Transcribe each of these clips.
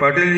Patil ji.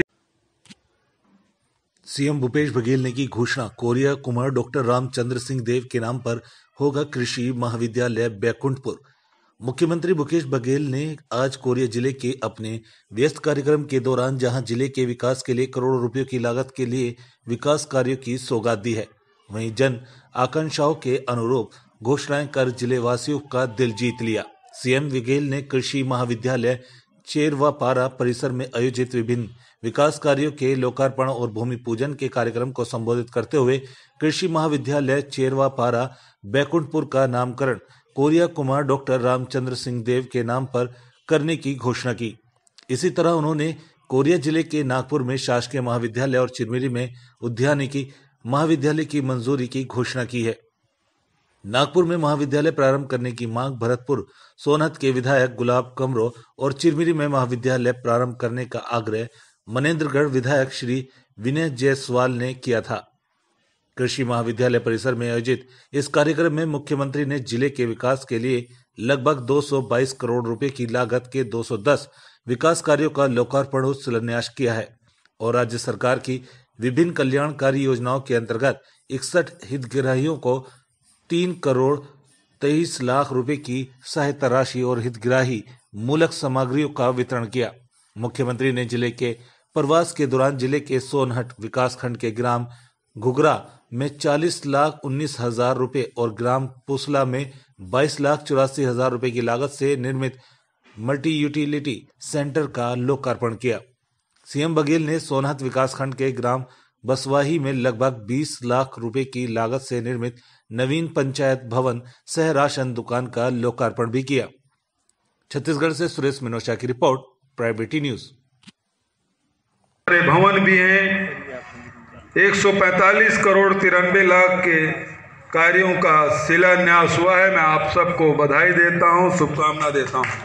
CM Bhupesh Baghel ने की घोषणा, कोरिया कुमार डॉक्टर रामचंद्र सिंह देव के नाम पर होगा कृषि महाविद्यालय बैकुंठपुर। मुख्यमंत्री भूपेश बघेल ने आज कोरिया जिले के अपने व्यस्त कार्यक्रम के दौरान जहां जिले के विकास के लिए करोड़ों रुपयों की लागत के लिए विकास कार्यों की सौगात दी है, वहीं जन आकांक्षाओं के अनुरूप घोषणाएं कर जिले वासियों का दिल जीत लिया। सीएम बघेल ने कृषि महाविद्यालय चेरवापारा परिसर में आयोजित विभिन्न विकास कार्यों के लोकार्पण और भूमि पूजन के कार्यक्रम को संबोधित करते हुए कृषि महाविद्यालय चेरवापारा बैकुंठपुर का नामकरण कोरिया कुमार डॉक्टर रामचंद्र सिंह देव के नाम पर करने की घोषणा की। इसी तरह उन्होंने कोरिया जिले के नागपुर में शासकीय महाविद्यालय और चिरमिरी में उद्यानिकी महाविद्यालय की मंजूरी की घोषणा की है। नागपुर में महाविद्यालय प्रारंभ करने की मांग भरतपुर सोनहत के विधायक गुलाब कमरो और चिरमिरी में महाविद्यालय प्रारंभ करने का आग्रह मनेन्द्रगढ़ विधायक श्री विनय जायसवाल ने किया था। कृषि महाविद्यालय परिसर में आयोजित इस कार्यक्रम में मुख्यमंत्री ने जिले के विकास के लिए लगभग 222 करोड़ रुपए की लागत के 210 विकास कार्यों का लोकार्पण और शिलान्यास किया है और राज्य सरकार की विभिन्न कल्याणकारी योजनाओं के अंतर्गत 61 हितग्राहियों को 3 करोड़ 23 लाख रुपए की सहायता राशि और हितग्राही मूलक सामग्रियों का वितरण किया। मुख्यमंत्री ने जिले के प्रवास के दौरान जिले के सोनहट विकासखंड के ग्राम घुघरा में 40,19,000 रुपए और ग्राम पुसला में 22,84,000 रुपए की लागत से निर्मित मल्टी यूटिलिटी सेंटर का लोकार्पण किया। सीएम बघेल ने सोनहत विकासखंड के ग्राम बसवाही में लगभग 20 लाख रुपए की लागत से निर्मित नवीन पंचायत भवन सह राशन दुकान का लोकार्पण भी किया। छत्तीसगढ़ से सुरेश मिनोशा की रिपोर्ट, प्राइवेटी न्यूज। भवन भी हैं, 145 करोड़ 93 लाख के कार्यों का शिलान्यास हुआ है। मैं आप सबको बधाई देता हूं, शुभकामना देता हूं।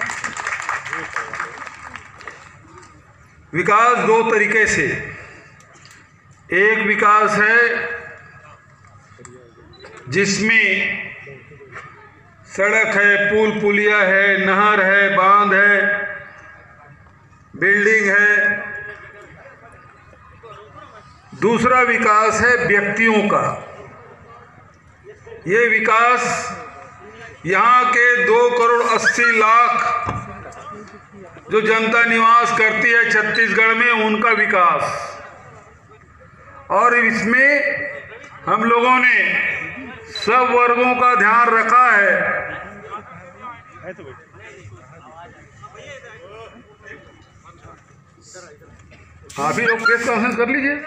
विकास दो तरीके से, एक विकास है जिसमें सड़क है, पुल पुलिया है, नहर है, बांध है, बिल्डिंग है। दूसरा विकास है व्यक्तियों का। ये विकास यहाँ के 2 करोड़ 80 लाख जो जनता निवास करती है छत्तीसगढ़ में, उनका विकास। और इसमें हम लोगों ने सब वर्गों का ध्यान रखा है। आप ही लोग प्रेस कॉन्फ्रेंस कर लीजिए।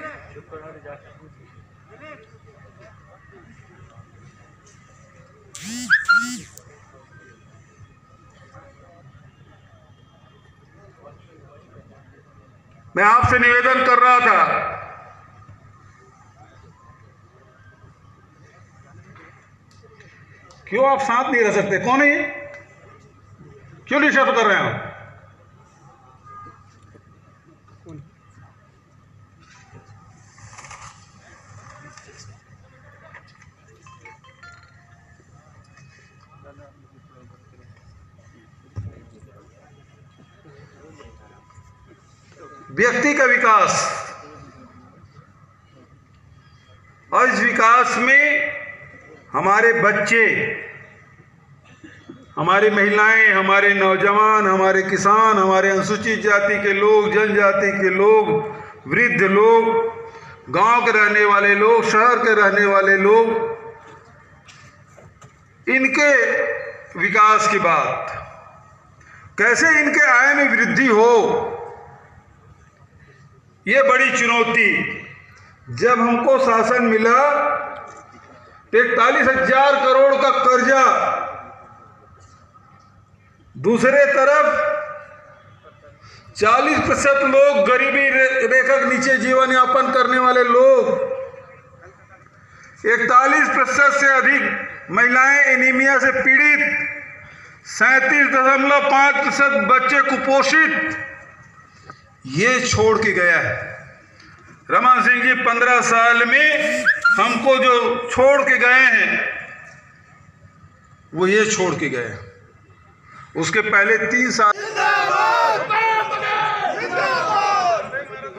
मैं आपसे निवेदन कर रहा था, क्यों आप साथ नहीं रह सकते? कौन है ये? क्यों डिस्टर्ब कर रहे हैं आप? व्यक्ति का विकास, और इस विकास में हमारे बच्चे, हमारी महिलाएं, हमारे नौजवान, हमारे किसान, हमारे अनुसूचित जाति के लोग, जनजाति के लोग, वृद्ध लोग, गांव के रहने वाले लोग, शहर के रहने वाले लोग, इनके विकास की बात, कैसे इनके आय में वृद्धि हो, ये बड़ी चुनौती। जब हमको शासन मिला 41,000 करोड़ का कर्जा, दूसरे तरफ 40% लोग गरीबी रेखा के नीचे जीवन यापन करने वाले लोग, 41% से अधिक महिलाएं एनीमिया से पीड़ित, 37.5% बच्चे कुपोषित, ये छोड़ के गया है। रमन सिंह जी 15 साल में हमको जो छोड़ के गए हैं, वो ये छोड़ के गए। उसके पहले 3 साल